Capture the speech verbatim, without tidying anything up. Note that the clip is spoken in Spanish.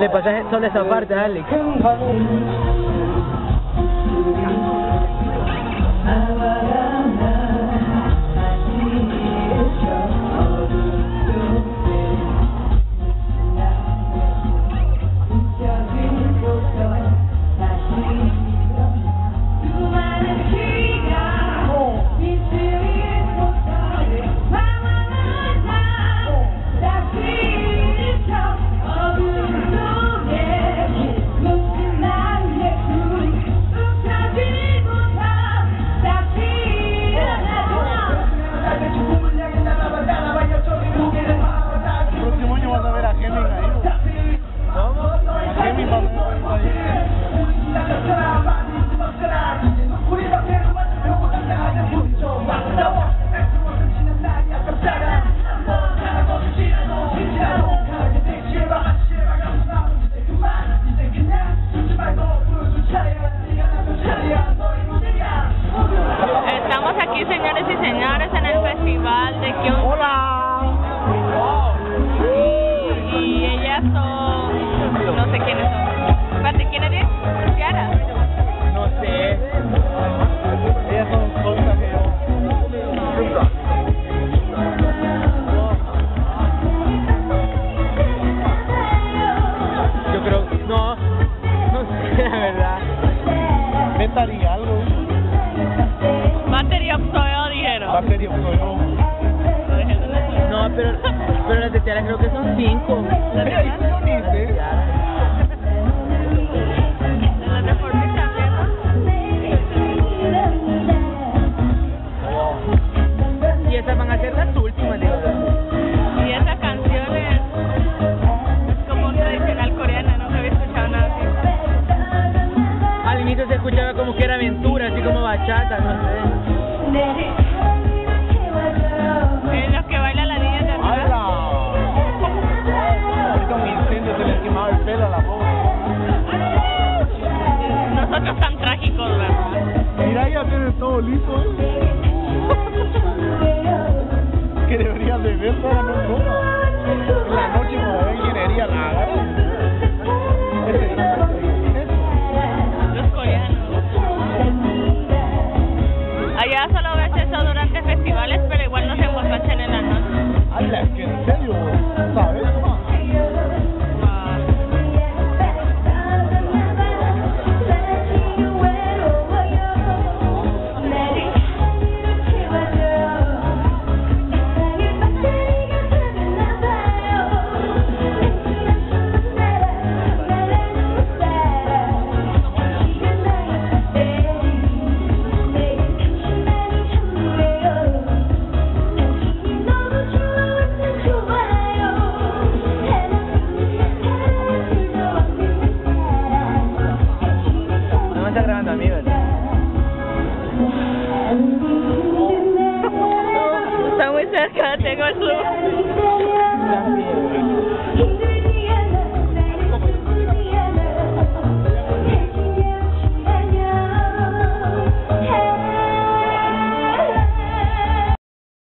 Le pasas solo esa parte, Alex. Estamos aquí, señores y señores, en el festival de Kyung. ¡Hola! Y, y ellas son... no sé quiénes son. Espérate, ¿quién eres? ¿Ciara? No sé. Ellas son cosas que yo... Yo creo... no, no sé, la verdad. Metal algo. Battery of Soil, dijeron. Battery of Soil. No, pero, pero las de Tiara creo que son cinco. ¿Las de Mira, Tiara? ¿sí lo dice? ¿Las de Formista, Y esas van a ser las últimas, de verdad. y esa canción es, es como tradicional coreana, nunca había escuchado nada así. Al inicio se escuchaba como que era aventura, así como bachata, no sé. Es los que baila la niña de arriba. Ahorita un incendio se le quemaba el pelo a la pobre. Nosotros tan trágicos, ¿verdad? Mira, ya tiene todo listo. Que deberían de ver para no coma. En la noche como ven ingeniería la agarran. Los coreanos. Allá solo ves eso durante festivales, pero igual no se emborrachan en la noche. Ay, es que en serio, ¿sabes? Ah. No me está grabando a mí, ¿verdad? Está muy cerca, tengo el zoom.